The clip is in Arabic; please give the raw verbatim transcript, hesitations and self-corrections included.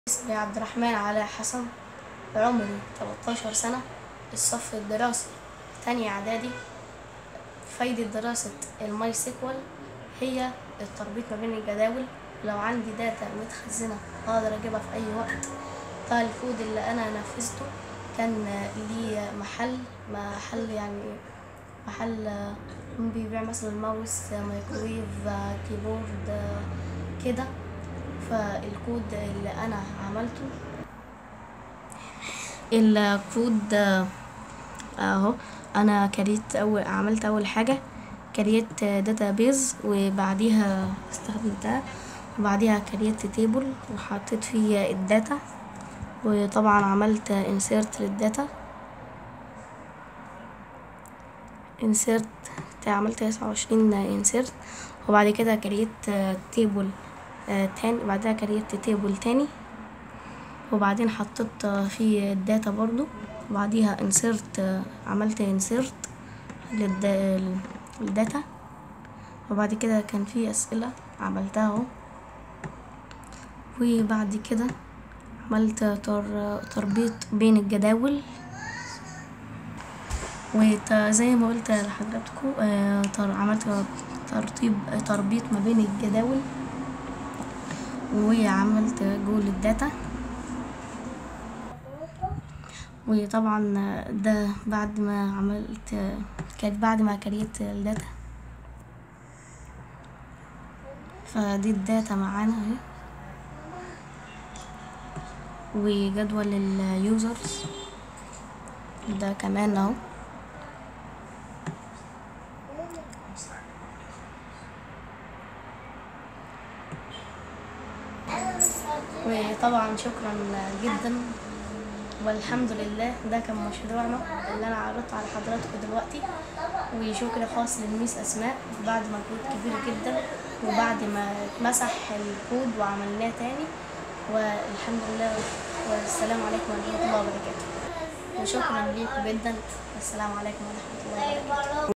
اسمي عبد الرحمن علاء حسن، عمري تلتاشر سنة، الصف الدراسي تانية إعدادي. فايدة دراسة الماي سيكوال هي التربيط ما بين الجداول. لو عندي داتا متخزنة أقدر أجيبها في أي وقت. طبعا الكود اللي أنا نفذته كان ليه محل محل يعني محل بيبيع مثلا ماوس، مايكرويف، كيبورد كده. فالكود اللي أنا عملته الكود اهو، انا كريت اول عملت اول حاجه كريت داتابيز، وبعديها استخدمتها، وبعديها كريت تيبل وحطيت فيه الداتا، وطبعا عملت انسيرت للداتا انسيرت عملت تسعة وعشرين انسيرت. وبعد كده كريت تيبل تاني، بعدها كريت تيبل تاني، وبعدين حطيت فيه الداتا برضو، وبعديها انسيرت عملت انسيرت للداتا. وبعد كده كان في اسئله عملتها اهو، وبعد كده عملت تربيط بين الجداول، وزي ما قلت لحضراتكم عملت ترتيب تربيط ما بين الجداول، وعملت جول الداتا. وطبعا ده بعد ما عملت كانت بعد ما كريت الداتا. فدي الداتا معانا اهي، وجدول اليوزرز ده كمان اهو. وطبعا شكرا جدا، والحمد لله ده كان مشروعنا اللي انا عرضته على حضراتكم دلوقتي. وشكر خاص للميس اسماء بعد مجهود كبير جدا، وبعد ما اتمسح الكود وعملناه تاني، والحمد لله. والسلام عليكم ورحمه الله وبركاته، وشكرا ليكم جدا. والسلام عليكم ورحمه الله وبركاته.